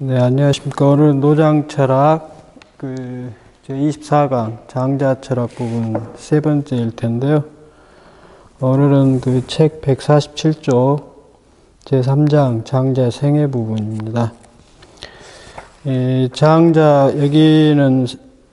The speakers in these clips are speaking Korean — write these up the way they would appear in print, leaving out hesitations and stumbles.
네, 안녕하십니까. 오늘 노장철학 제 24강 장자철학 부분 세 번째일 텐데요. 오늘은 그 책 147쪽 제3장 장자 생애 부분입니다. 장자 여기는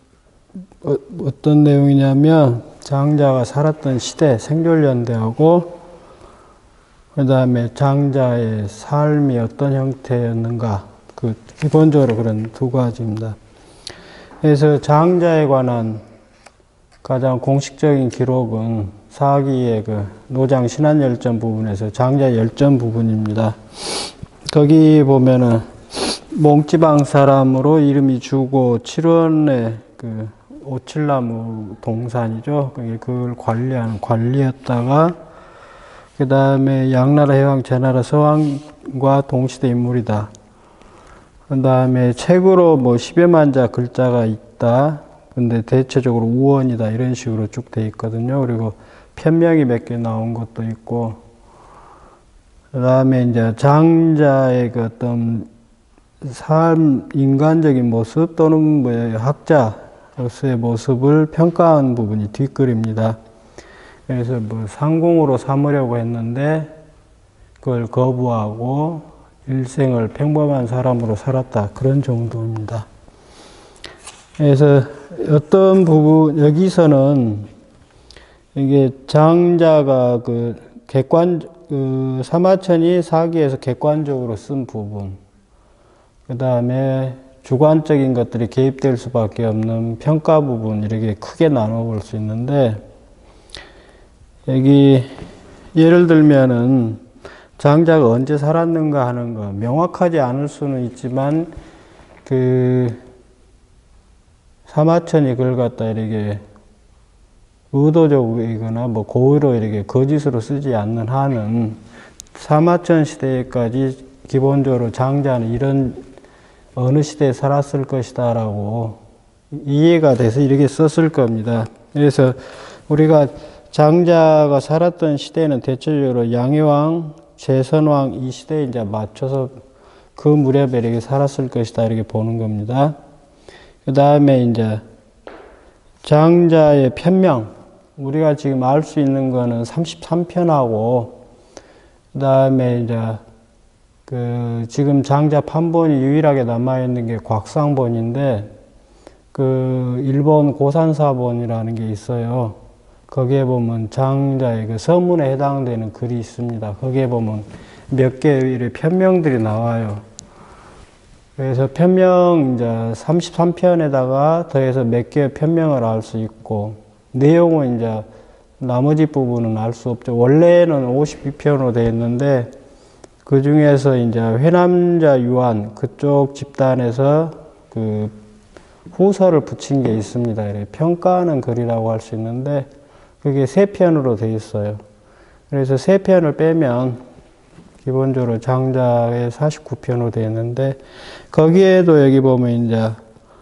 어떤 내용이냐면 장자가 살았던 시대, 생존연대하고 그 다음에 장자의 삶이 어떤 형태였는가, 기본적으로 그런 두 가지입니다. 그래서 장자에 관한 가장 공식적인 기록은 사기의 노장 신안열전 부분에서 장자 열전 부분입니다. 거기 보면은 몽지방 사람으로 이름이 주고 7원의 오칠나무 동산이죠. 그걸 관리하는 관리였다가 그 다음에 양나라, 해왕, 제나라, 서왕과 동시대 인물이다. 그 다음에 책으로 10여만 자 글자가 있다. 근데 대체적으로 우원이다. 이런 식으로 쭉 돼 있거든요. 그리고 편명이 몇 개 나온 것도 있고, 그 다음에 이제 장자의 어떤 삶, 인간적인 모습 또는 학자로서의 모습을 평가한 부분이 뒷글입니다. 그래서 상공으로 삼으려고 했는데 그걸 거부하고 일생을 평범한 사람으로 살았다. 그런 정도입니다. 그래서 어떤 부분, 여기서는 이게 장자가 사마천이 사기에서 객관적으로 쓴 부분, 그 다음에 주관적인 것들이 개입될 수밖에 없는 평가 부분, 이렇게 크게 나눠 볼 수 있는데, 여기 예를 들면은 장자가 언제 살았는가 하는 거 명확하지 않을 수는 있지만 사마천이 그걸 갖다 이렇게 의도적이거나 고의로 이렇게 거짓으로 쓰지 않는 한은 사마천 시대까지 기본적으로 장자는 이런 어느 시대에 살았을 것이다 라고 이해가 돼서 이렇게 썼을 겁니다. 그래서 우리가 장자가 살았던 시대는 대체적으로 양해왕, 제선왕 이 시대에 이제 맞춰서 그 무렵에 이렇게 살았을 것이다 이렇게 보는 겁니다. 그 다음에 이제 장자의 편명, 우리가 지금 알 수 있는 거는 33편하고 그 다음에 이제 지금 장자 판본이 유일하게 남아 있는 게 곽상본인데 일본 고산사본이라는 게 있어요. 거기에 보면 장자의 서문에 해당되는 글이 있습니다. 거기에 보면 몇 개의 편명들이 나와요. 그래서 편명 이제 33편에다가 더해서 몇 개의 편명을 알 수 있고, 내용은 이제 나머지 부분은 알 수 없죠. 원래는 52편으로 되어 있는데, 그 중에서 이제 회남자 유한 그쪽 집단에서 후서를 붙인 게 있습니다. 평가하는 글이라고 할 수 있는데, 그게 3편으로 되어 있어요. 그래서 3편을 빼면 기본적으로 장자의 49편으로 되어 있는데, 거기에도 여기 보면 이제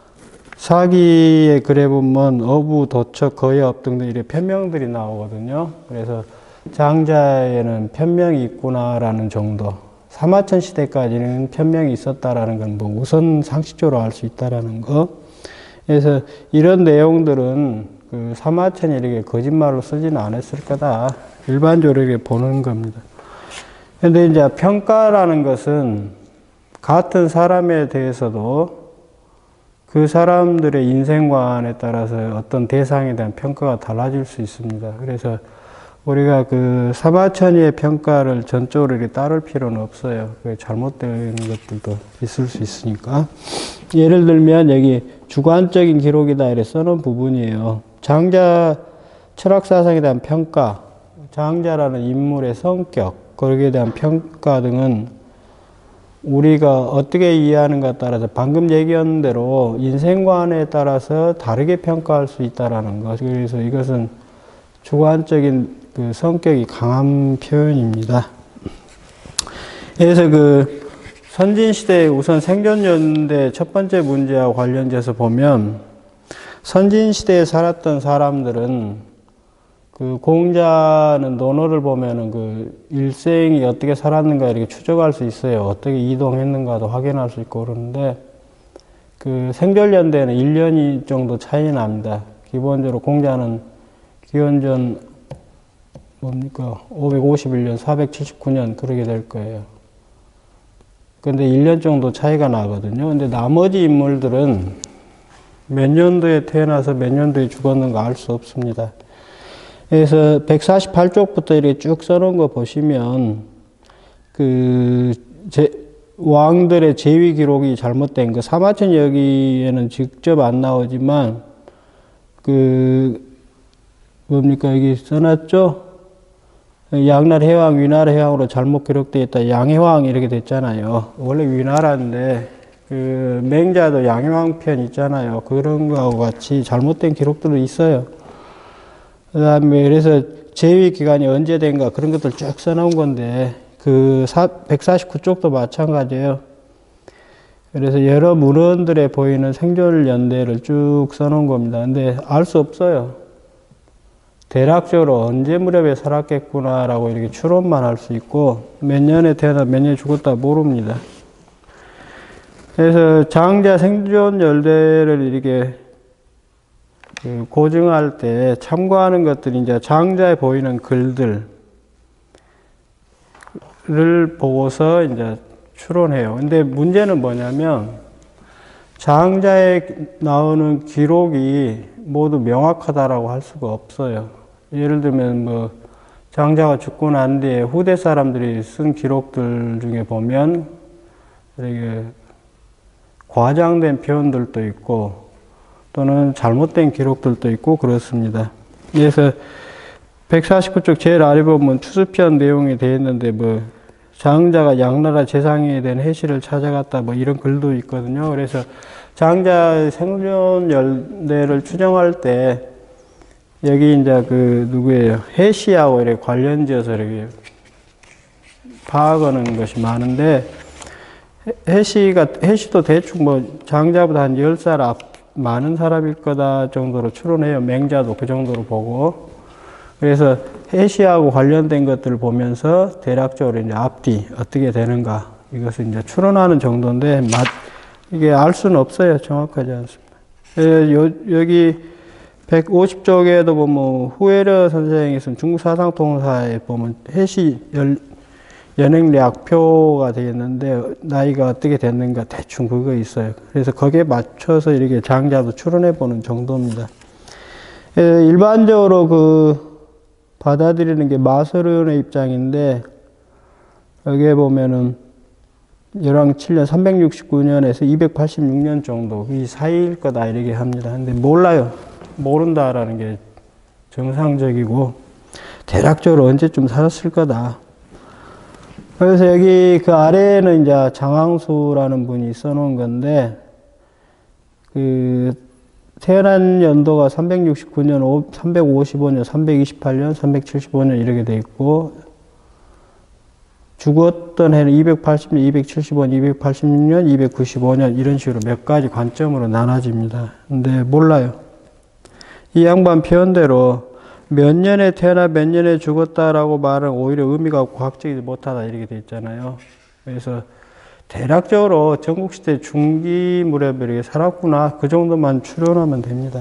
사기의 글에 보면 어부, 도척, 거엽 등등 이렇게 편명들이 나오거든요. 그래서 장자에는 편명이 있구나라는 정도. 사마천 시대까지는 편명이 있었다라는 건 우선 상식적으로 알 수 있다라는 거. 그래서 이런 내용들은 사마천이 이렇게 거짓말로 쓰지는 않았을 거다. 일반적으로 이렇게 보는 겁니다. 근데 이제 평가라는 것은 같은 사람에 대해서도 그 사람들의 인생관에 따라서 어떤 대상에 대한 평가가 달라질 수 있습니다. 그래서 우리가 사마천이의 평가를 전적으로 이렇게 따를 필요는 없어요. 잘못된 것들도 있을 수 있으니까. 예를 들면 여기 주관적인 기록이다 이렇게 써놓은 부분이에요. 장자 철학사상에 대한 평가, 장자라는 인물의 성격, 거기에 대한 평가 등은 우리가 어떻게 이해하는가에 따라서 방금 얘기한 대로 인생관에 따라서 다르게 평가할 수 있다는 것. 그래서 이것은 주관적인 성격이 강한 표현입니다. 그래서 선진시대의 우선 생존연대 첫 번째 문제와 관련돼서 보면 선진시대에 살았던 사람들은 그 공자는 논어를 보면은 그 일생이 어떻게 살았는가 이렇게 추적할 수 있어요. 어떻게 이동했는가도 확인할 수 있고 그러는데, 그 생존연대는 1년 정도 차이 납니다. 기본적으로 공자는 기원전 뭡니까 551년, 479년 그러게 될 거예요. 근데 1년 정도 차이가 나거든요. 근데 나머지 인물들은 몇 년도에 태어나서 몇 년도에 죽었는가 알 수 없습니다. 그래서 148쪽부터 이렇게 쭉 써놓은 거 보시면, 왕들의 재위 기록이 잘못된 거, 사마천 여기에는 직접 안 나오지만, 여기 써놨죠? 양날 해왕, 위나라 해왕으로 잘못 기록되어 있다. 양해왕 이렇게 됐잖아요. 원래 위나라인데, 맹자도 양해왕 편 있잖아요. 그런 거하고 같이 잘못된 기록들도 있어요. 그 다음에, 그래서 재위 기간이 언제 된가 그런 것들 쭉 써놓은 건데, 149쪽도 마찬가지예요. 그래서 여러 문헌들에 보이는 생존 연대를 쭉 써놓은 겁니다. 근데 알 수 없어요. 대략적으로 언제 무렵에 살았겠구나라고 이렇게 추론만 할 수 있고, 몇 년에 태어나 몇 년에 죽었다 모릅니다. 그래서 장자 생존 연대를 이렇게 고증할 때 참고하는 것들이 이제 장자에 보이는 글들을 보고서 이제 추론해요. 근데 문제는 뭐냐면 장자에 나오는 기록이 모두 명확하다라고 할 수가 없어요. 예를 들면 뭐 장자가 죽고 난 뒤에 후대 사람들이 쓴 기록들 중에 보면 이렇게 과장된 표현들도 있고 또는 잘못된 기록들도 있고 그렇습니다. 그래서 149쪽 제일 아래 보면 추수편 내용이 되어 있는데 뭐 장자가 양나라 재상에 대한 해시를 찾아갔다 뭐 이런 글도 있거든요. 그래서 장자의 생존 연대를 추정할 때 여기 이제 누구예요? 해시하고 이렇게 관련지어서 이렇게 파악하는 것이 많은데 해시도 대충 뭐 장자보다 한 10살 많은 사람일 거다 정도로 추론해요. 맹자도 그 정도로 보고. 그래서 해시하고 관련된 것들을 보면서 대략적으로 이제 앞뒤 어떻게 되는가 이것을 이제 추론하는 정도인데 이게 알 수는 없어요. 정확하지 않습니다. 여기 150쪽에도 보면 후에르 선생이 쓴 중국 사상통사에 보면 해시 연행략표가 되겠는데 나이가 어떻게 됐는가 대충 그거 있어요. 그래서 거기에 맞춰서 이렇게 장자도 추론해 보는 정도입니다. 일반적으로 받아들이는 게 마서론의 입장인데 여기에 보면은 열왕 7년 369년에서 286년 정도 이 사이일 거다 이렇게 합니다. 근데 몰라요. 모른다라는 게 정상적이고 대략적으로 언제쯤 살았을 거다. 그래서 여기 그 아래에는 이제 장항수라는 분이 써놓은 건데, 태어난 연도가 369년, 355년, 328년, 375년 이렇게 돼 있고, 죽었던 해는 280년, 275년, 286년, 295년 이런 식으로 몇 가지 관점으로 나눠집니다. 근데 몰라요. 이 양반 표현대로 몇 년에 태어나 몇 년에 죽었다라고 말은 오히려 의미가 과학적이지 못하다 이렇게 돼 있잖아요. 그래서 대략적으로 전국시대 중기 무렵에 이렇게 살았구나 그 정도만 추론하면 됩니다.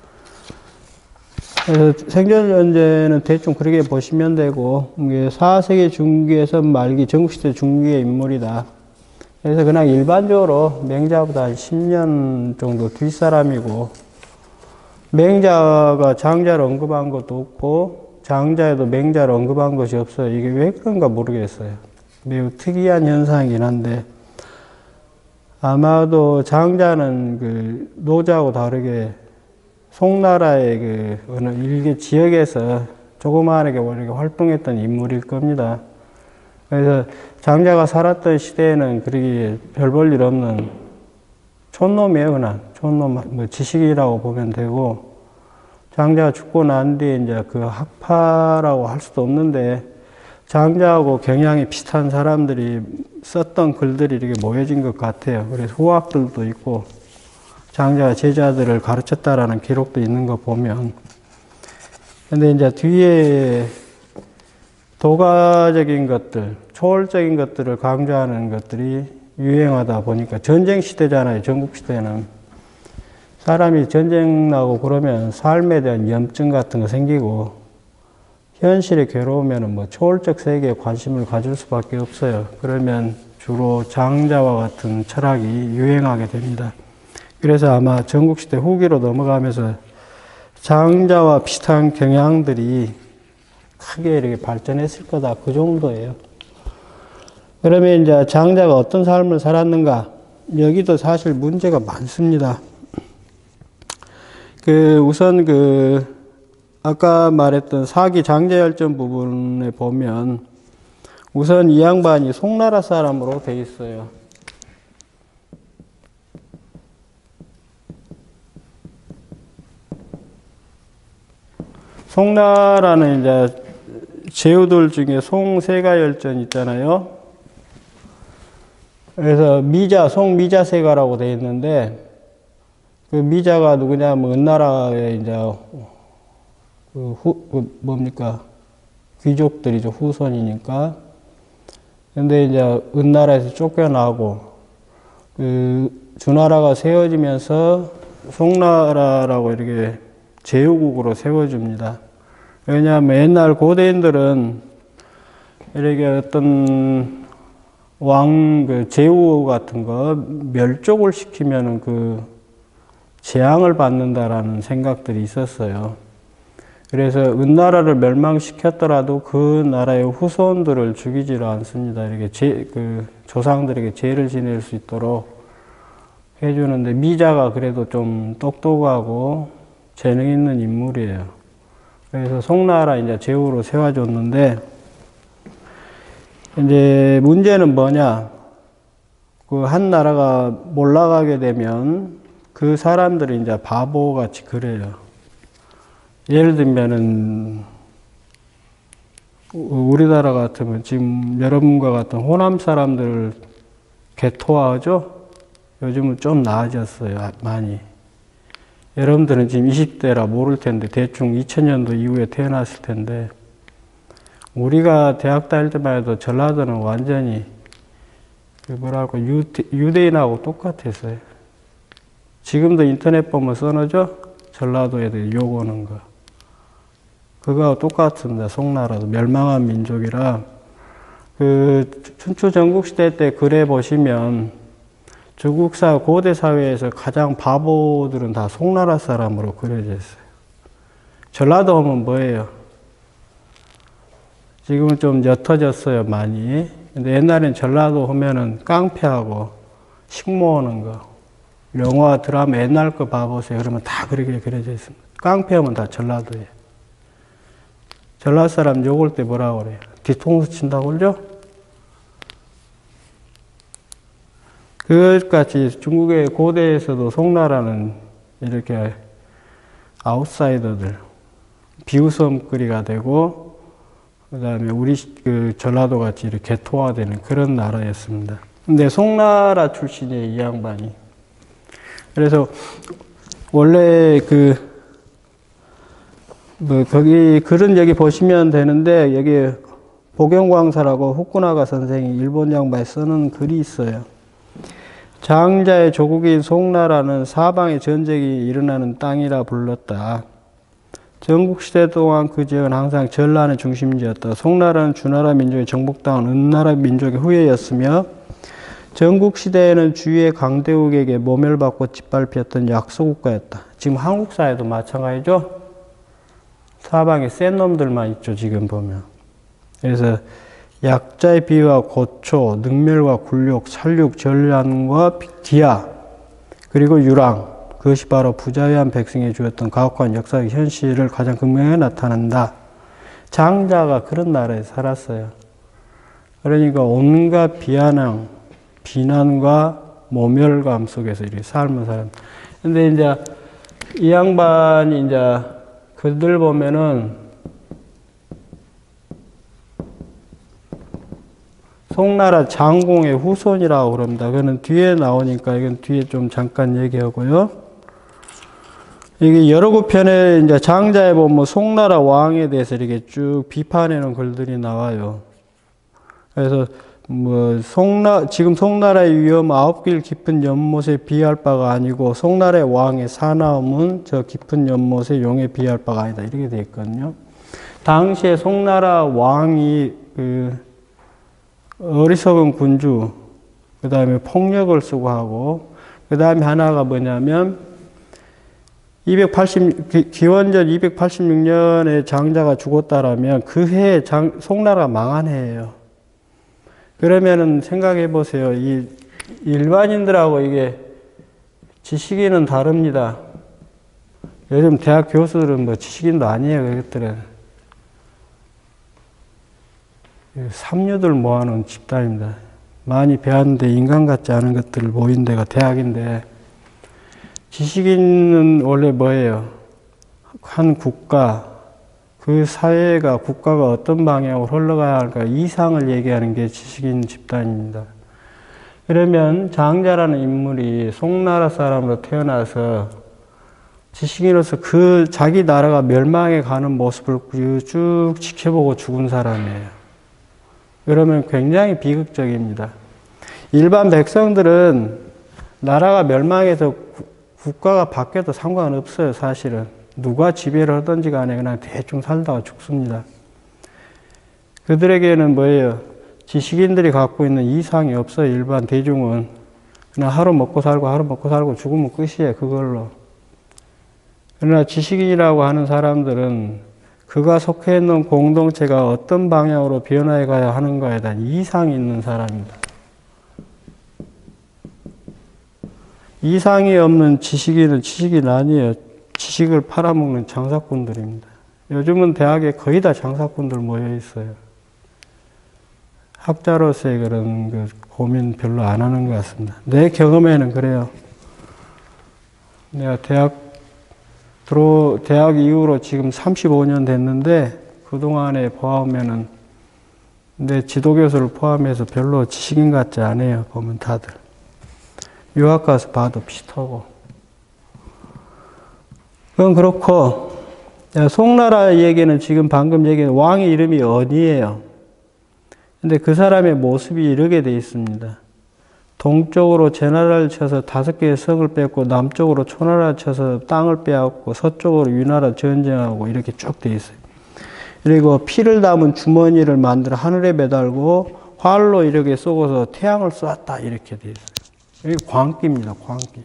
그래서 생존연대는 대충 그렇게 보시면 되고 이게 4세기 중기에서 말기 전국시대 중기의 인물이다. 그래서 그냥 일반적으로 맹자보다 한 10년 정도 뒷사람이고 맹자가 장자를 언급한 것도 없고 장자에도 맹자를 언급한 것이 없어요. 이게 왜 그런가 모르겠어요. 매우 특이한 현상이긴 한데 아마도 장자는 노자하고 다르게 송나라의 어느 일개 지역에서 조그마하게 활동했던 인물일 겁니다. 그래서 장자가 살았던 시대에는 그렇게 별 볼 일 없는 촌놈이에요, 그냥. 촌놈, 지식이라고 보면 되고, 장자가 죽고 난 뒤에 이제 그 학파라고 할 수도 없는데, 장자하고 경향이 비슷한 사람들이 썼던 글들이 이렇게 모여진 것 같아요. 그래서 후학들도 있고, 장자가 제자들을 가르쳤다라는 기록도 있는 거 보면, 근데 이제 뒤에 도가적인 것들, 초월적인 것들을 강조하는 것들이 유행하다 보니까 전쟁 시대잖아요, 전국 시대는. 사람이 전쟁 나고 그러면 삶에 대한 염증 같은 거 생기고 현실에 괴로우면 뭐 초월적 세계에 관심을 가질 수밖에 없어요. 그러면 주로 장자와 같은 철학이 유행하게 됩니다. 그래서 아마 전국시대 후기로 넘어가면서 장자와 비슷한 경향들이 크게 이렇게 발전했을 거다. 그 정도예요. 그러면 이제 장자가 어떤 삶을 살았는가? 여기도 사실 문제가 많습니다. 우선 아까 말했던 사기 장자열전 부분에 보면 우선 이 양반이 송나라 사람으로 돼 있어요. 송나라는 이제 제후들 중에 송세가열전 있잖아요. 그래서 송미자세가라고 되어 있는데, 그 미자가 누구냐면 은나라의 이제 귀족들이죠. 후손이니까. 근데 이제 은나라에서 쫓겨나고 주나라가 세워지면서 송나라라고 이렇게 제후국으로 세워줍니다. 왜냐하면 옛날 고대인들은 이렇게 어떤 제후 같은 거 멸족을 시키면은 재앙을 받는다라는 생각들이 있었어요. 그래서 은나라를 멸망시켰더라도 그 나라의 후손들을 죽이지를 않습니다. 이렇게 조상들에게 죄를 지낼 수 있도록 해주는데, 미자가 그래도 좀 똑똑하고 재능 있는 인물이에요. 그래서 송나라 이제 제후로 세워줬는데, 이제 문제는 뭐냐? 한 나라가 몰락하게 되면 그 사람들이 이제 바보같이 그래요. 예를 들면은 우리나라 같으면 지금 여러분과 같은 호남 사람들 개토화하죠? 요즘은 좀 나아졌어요, 많이. 여러분들은 지금 20대라 모를 텐데 대충 2000년도 이후에 태어났을 텐데, 우리가 대학 다닐 때만 해도 전라도는 완전히 유대인하고 똑같았어요. 지금도 인터넷 보면 써놓죠? 전라도 애들이 욕 오는 거. 그거하고 똑같습니다. 송나라도 멸망한 민족이라. 춘추 전국시대 때 글에 보시면 중국사 고대 사회에서 가장 바보들은 다 송나라 사람으로 그려져 있어요. 전라도 오면 뭐예요? 지금은 좀 옅어졌어요, 많이. 근데 옛날엔 전라도 오면은 깡패하고 식모하는 거, 영화, 드라마 옛날 거 봐보세요. 그러면 다 그렇게 그려져 있습니다. 깡패 오면 다 전라도예요. 전라도 사람 욕을 때 뭐라고 그래요? 뒤통수 친다고 그러죠? 그것같이 중국의 고대에서도 송나라는 이렇게 아웃사이더들, 비웃음거리가 되고, 그 다음에 우리 전라도 같이 이렇게 개토화되는 그런 나라였습니다. 근데 송나라 출신이에요, 이 양반이. 그래서 원래 거기 글은 여기 보시면 되는데, 여기 복영광사라고 후쿠나가 선생이 일본 양반이 쓰는 글이 있어요. 장자의 조국인 송나라는 사방에 전쟁이 일어나는 땅이라 불렀다. 전국시대 동안 그 지역은 항상 전란의 중심지였다. 송나라는 주나라 민족의 정복당한 은나라 민족의 후예였으며, 전국시대에는 주위의 강대국에게 모멸받고 짓밟혔던 약소국가였다. 지금 한국 사회도 마찬가지죠? 사방에 센 놈들만 있죠, 지금 보면. 그래서 약자의 비위와 고초, 능멸과 굴욕, 살육, 전란과 기아, 그리고 유랑, 그것이 바로 부자유한 백성에 주었던 가혹한 역사적 현실을 가장 극명하게 나타낸다. 장자가 그런 나라에 살았어요. 그러니까 온갖 비난과 모멸감 속에서 이렇게 삶을 살았다. 근데 이제 이 양반이 이제 글들 보면은 송나라 장공의 후손이라고 그럽니다. 그거는 뒤에 나오니까 이건 뒤에 좀 잠깐 얘기하고요. 이게 여러 구편에 이제 장자에 보면 뭐 송나라 왕에 대해서 이렇게 쭉 비판하는 글들이 나와요. 그래서 뭐 지금 송나라의 위엄 9길 깊은 연못에 비할 바가 아니고 송나라의 왕의 사나움은 저 깊은 연못의 용에 비할 바가 아니다. 이렇게 되어 있거든요. 당시에 송나라 왕이 그 어리석은 군주, 그 다음에 폭력을 쓰고 하고, 그 다음에 하나가 뭐냐면 기원전 286년에 장자가 죽었다라면 그 해에 송나라가 망한 해예요. 그러면은 생각해 보세요. 이 일반인들하고 이게 지식인은 다릅니다. 요즘 대학 교수들은 뭐 지식인도 아니에요. 그것들은 삼류들 모아놓은 집단입니다. 많이 배웠는데 인간 같지 않은 것들을 모인 데가 대학인데, 지식인은 원래 뭐예요? 한 국가, 그 사회가, 국가가 어떤 방향으로 흘러가야 할까 이상을 얘기하는 게 지식인 집단입니다. 그러면 장자라는 인물이 송나라 사람으로 태어나서 지식인으로서 그 자기 나라가 멸망해 가는 모습을 쭉 지켜보고 죽은 사람이에요. 그러면 굉장히 비극적입니다. 일반 백성들은 나라가 멸망해서 국가가 바뀌어도 상관없어요, 사실은. 누가 지배를 하든지 간에 그냥 대충 살다가 죽습니다. 그들에게는 뭐예요? 지식인들이 갖고 있는 이상이 없어요, 일반 대중은. 그냥 하루 먹고 살고 죽으면 끝이에요, 그걸로. 그러나 지식인이라고 하는 사람들은 그가 속해 있는 공동체가 어떤 방향으로 변화해 가야 하는가에 대한 이상이 있는 사람입니다. 이상이 없는 지식인은 지식인 아니에요. 지식을 팔아먹는 장사꾼들입니다. 요즘은 대학에 거의 다 장사꾼들 모여 있어요. 학자로서의 그런 그 고민 별로 안 하는 것 같습니다. 내 경험에는 그래요. 내가 대학 이후로 지금 35년 됐는데, 그동안에 보아오면은 내 지도교수를 포함해서 별로 지식인 같지 않아요. 보면 다들. 유학 가서 봐도 비슷하고. 그건 그렇고, 송나라 얘기는 지금 방금 얘기한 왕의 이름이 언이에요. 근데 그 사람의 모습이 이렇게 돼 있습니다. 동쪽으로 제나라를 쳐서 5개의 성을 뺏고, 남쪽으로 초나라를 쳐서 땅을 빼앗고, 서쪽으로 위나라 전쟁하고, 이렇게 쭉 돼 있어요. 그리고 피를 담은 주머니를 만들어 하늘에 매달고, 활로 이렇게 쏘고서 태양을 쐈다. 이렇게 돼 있어요. 이게 광기입니다, 광기.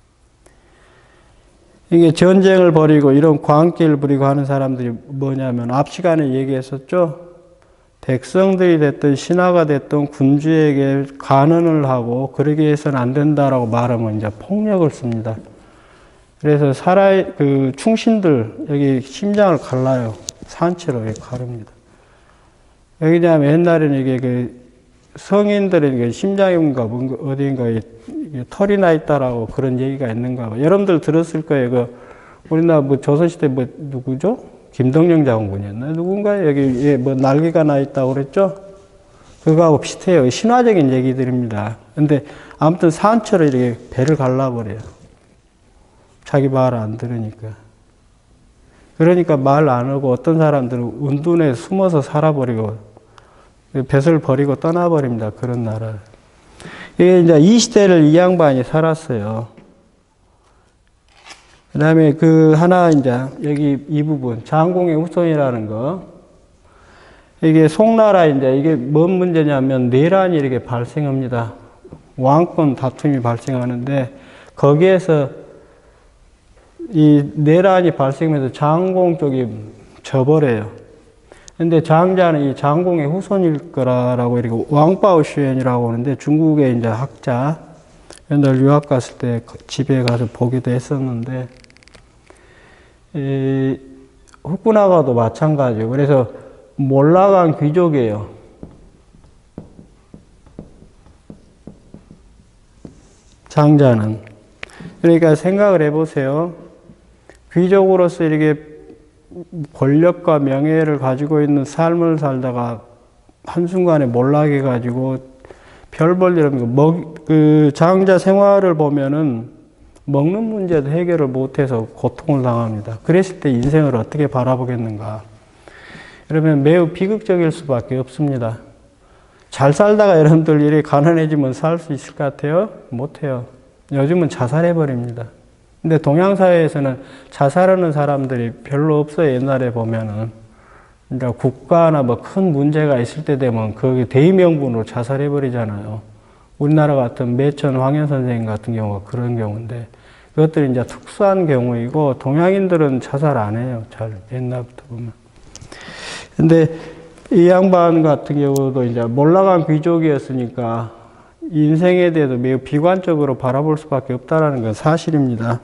이게 전쟁을 벌이고 이런 광기를 부리고 하는 사람들이 뭐냐면, 앞 시간에 얘기했었죠? 백성들이 됐든 신하가 됐든 군주에게 간언을 하고 그러게 해서는 안 된다라고 말하면 이제 폭력을 씁니다. 그래서 충신들, 여기 심장을 갈라요. 산채로 이렇게 가릅니다. 왜냐하면 옛날에는 이게 성인들은 심장인가 어디인가에 털이 나 있다라고 그런 얘기가 있는가 봐. 여러분들 들었을 거예요. 우리나라 조선시대 누구죠? 김덕령 장군이었나? 누군가 여기 날개가 나 있다고 그랬죠? 그거하고 비슷해요. 신화적인 얘기들입니다. 근데 아무튼 산처럼 이렇게 배를 갈라버려요. 자기 말 안 들으니까. 그러니까 말 안 하고 어떤 사람들은 운둔에 숨어서 살아버리고 뱃을 버리고 떠나버립니다. 그런 나라를. 이게 이제 이 시대를 이 양반이 살았어요. 그 다음에 이제 여기 이 부분, 장공의 후손이라는 거. 이게 송나라 이게 뭔 문제냐면 내란이 이렇게 발생합니다. 왕권 다툼이 발생하는데 거기에서 이 내란이 발생하면서 장공 쪽이 져버려요. 근데 장자는 이 장공의 후손일 거라고 이렇게 왕바오슈엔이라고 하는데 중국의 이제 학자, 옛날 유학 갔을 때 집에 가서 보기도 했었는데, 후쿠나가도 마찬가지예요. 그래서 몰락한 귀족이에요. 장자는. 그러니까 생각을 해보세요. 귀족으로서 이렇게 권력과 명예를 가지고 있는 삶을 살다가 한순간에 몰락해가지고 별 볼 일 없는 장자 생활을 보면은 먹는 문제도 해결을 못해서 고통을 당합니다. 그랬을 때 인생을 어떻게 바라보겠는가. 그러면 매우 비극적일 수밖에 없습니다. 잘 살다가 여러분들 이렇게 가난해지면 살 수 있을 것 같아요? 못해요. 요즘은 자살해버립니다. 근데 동양사회에서는 자살하는 사람들이 별로 없어요. 옛날에 보면은. 그러니까 국가나 뭐 큰 문제가 있을 때 되면 거기 대의명분으로 자살해버리잖아요. 우리나라 같은 매천 황현 선생님 같은 경우가 그런 경우인데, 그것들이 이제 특수한 경우이고, 동양인들은 자살 안 해요. 잘, 옛날부터 보면. 근데 이 양반 같은 경우도 이제 몰락한 귀족이었으니까 인생에 대해서 매우 비관적으로 바라볼 수밖에 없다는 건 사실입니다.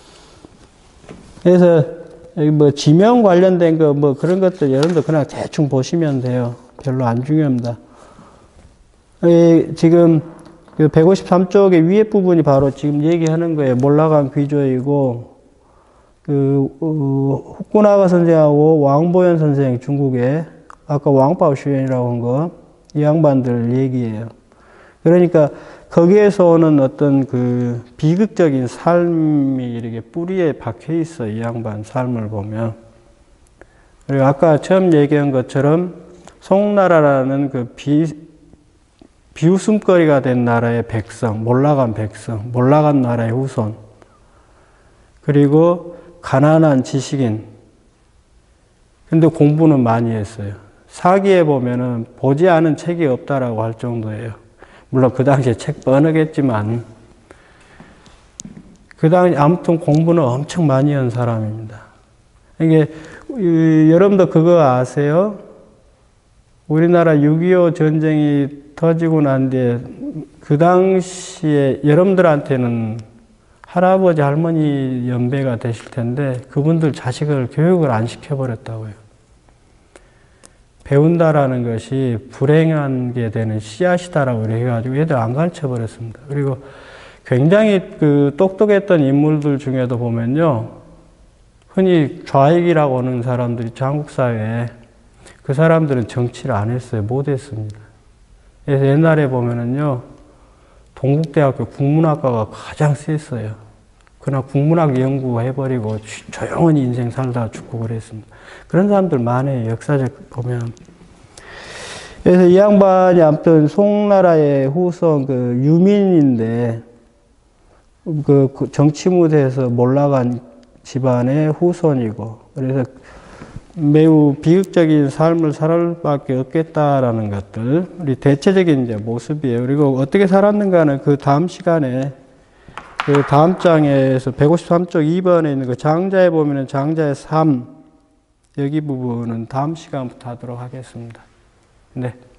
그래서 여기 뭐 지명 관련된 거 뭐 그런 것들 여러분들 그냥 대충 보시면 돼요. 별로 안 중요합니다. 지금 그 153쪽의 위에 부분이 바로 지금 얘기하는 거예요. 몰락한 귀족이고, 후쿠나가 선생하고 왕보현 선생 중국에 아까 왕바오슈엔이라고 한 거, 이 양반들 얘기예요. 그러니까 거기에서 오는 어떤 그 비극적인 삶이 이렇게 뿌리에 박혀 있어, 이 양반 삶을 보면. 그리고 아까 처음 얘기한 것처럼 송나라라는 그 비웃음거리가 된 나라의 백성, 몰락한 나라의 후손, 그리고 가난한 지식인. 근데 공부는 많이 했어요. 사기에 보면은 보지 않은 책이 없다라고 할 정도예요. 물론 그 당시에 책 뻔하겠지만, 그 당시 아무튼 공부는 엄청 많이 한 사람입니다. 이게, 여러분도 그거 아세요? 우리나라 6.25 전쟁이 터지고 난 뒤에 그 당시에 여러분들한테는 할아버지, 할머니 연배가 되실 텐데 그분들 자식을 교육을 안 시켜버렸다고요. 배운다라는 것이 불행하게 되는 씨앗이다라고 해가지고 애들 안 가르쳐 버렸습니다. 그리고 굉장히 그 똑똑했던 인물들 중에도 보면요, 흔히 좌익이라고 하는 사람들이 한국사회에, 그 사람들은 정치를 안 했어요. 못 했습니다. 그래서 옛날에 보면은요, 동국대학교 국문학과가 가장 셌어요. 그러나 국문학 연구해버리고 조용히 인생 살다가 죽고 그랬습니다. 그런 사람들 많아요. 역사적 보면. 그래서 이 양반이 아무튼 송나라의 후손 그 유민인데, 그 정치 무대에서 몰락한 집안의 후손이고, 그래서 매우 비극적인 삶을 살 수밖에 없겠다라는 것들, 우리 대체적인 이제 모습이에요. 그리고 어떻게 살았는가는 그 다음 시간에, 그 다음 장에서 153쪽 2번에 있는 그 장자에 보면은 장자의 삶, 여기 부분은 다음 시간부터 하도록 하겠습니다. 네.